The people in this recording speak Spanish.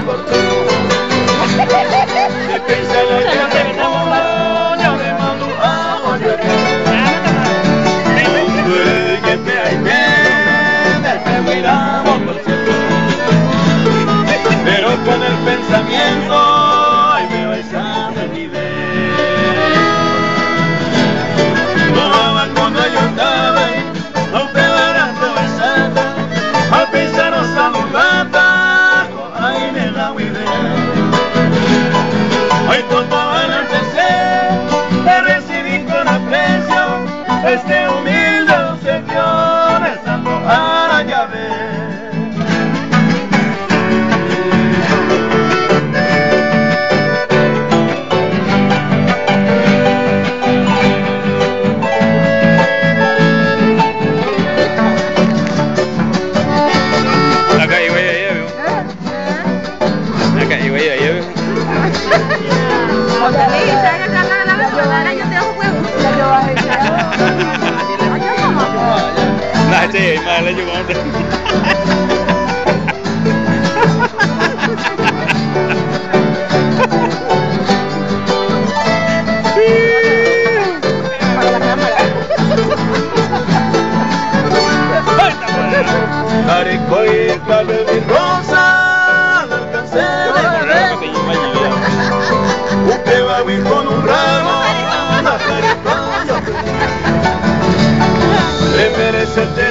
por tú. Si piensa lo que me mola, yo me mando a volver. Hombre, que te hay que miramos por cierto. Pero con el pensamiento ay me vais a desnivel. No cuando yo andaba no te darás besada, al pensar no saludata, ay me la huide. Hoy todo al anochecer te recibí con aprecio, este humilde obsequio rezando a la llave. Nah, chị mà lên dùng không được. Caricoita de mi rosa, no alcancé de correr. Usted va a ir con un ramo, una caricoya. Le merece